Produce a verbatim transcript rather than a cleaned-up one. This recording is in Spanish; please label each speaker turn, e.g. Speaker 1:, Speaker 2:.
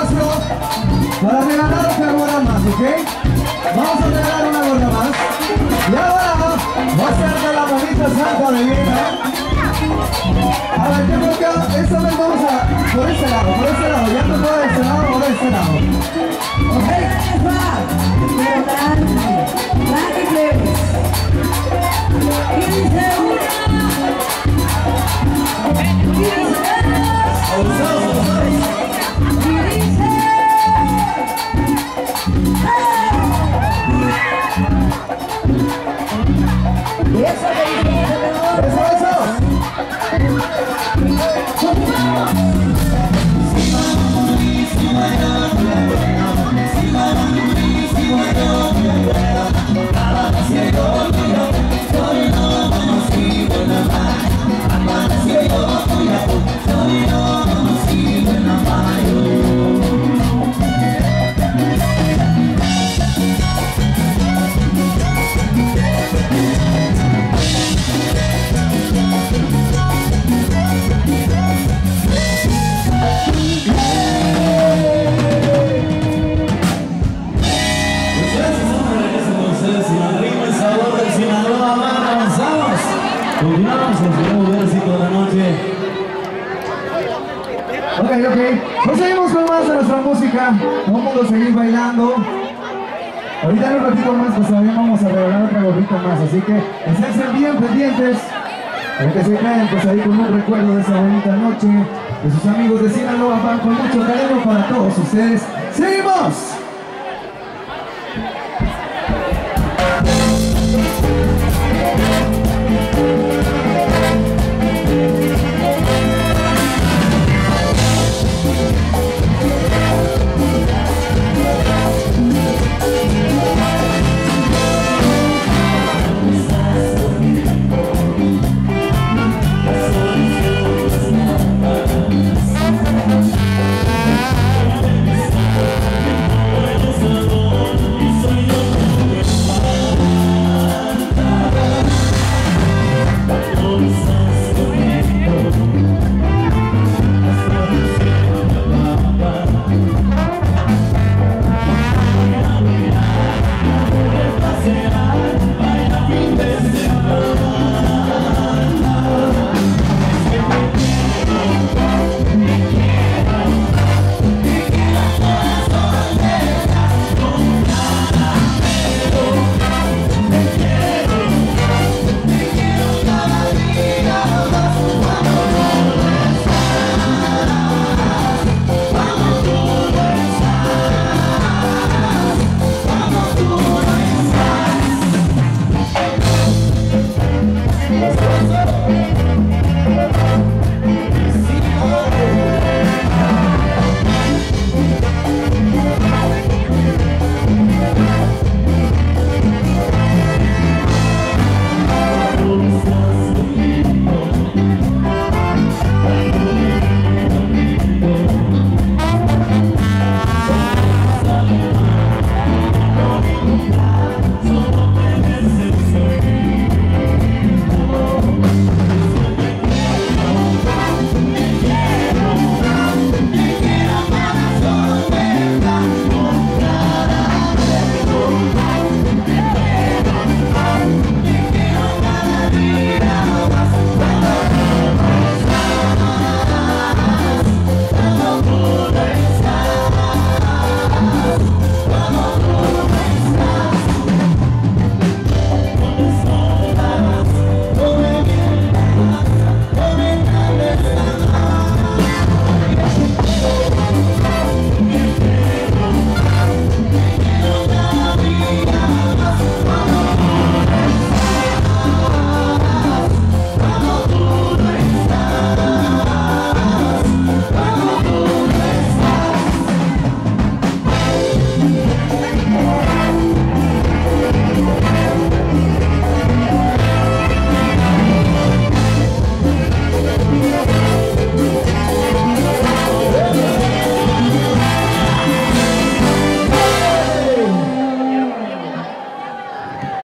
Speaker 1: espacio para regalar otra gorra más, ¿ok? Vamos a regalar una gorra más. Y ahora va a ser de la bonita Santa Divina. A ver, yo creo que esta vez vamos a... por este lado, por este lado. Ya no por este lado, por este lado. ¿Ok?
Speaker 2: Pero tranqui, tranqui, plebes. Y dice una. Y dice dos. Y dice... ¡hey! Eso que dice el
Speaker 1: ¡Eso, eso!
Speaker 3: Continuamos en el nuevo versito de la noche.
Speaker 1: Ok, ok. Pues seguimos con más de nuestra música. Vamos a seguir bailando. Ahorita en un ratito más, pues todavía vamos a regalar otra gorrita más. Así que estén bien pendientes. Para que se queden pues ahí con un recuerdo de esa bonita noche. De sus amigos de Sinaloa van con mucho cariño para todos ustedes. ¡Seguimos!
Speaker 2: Thank you.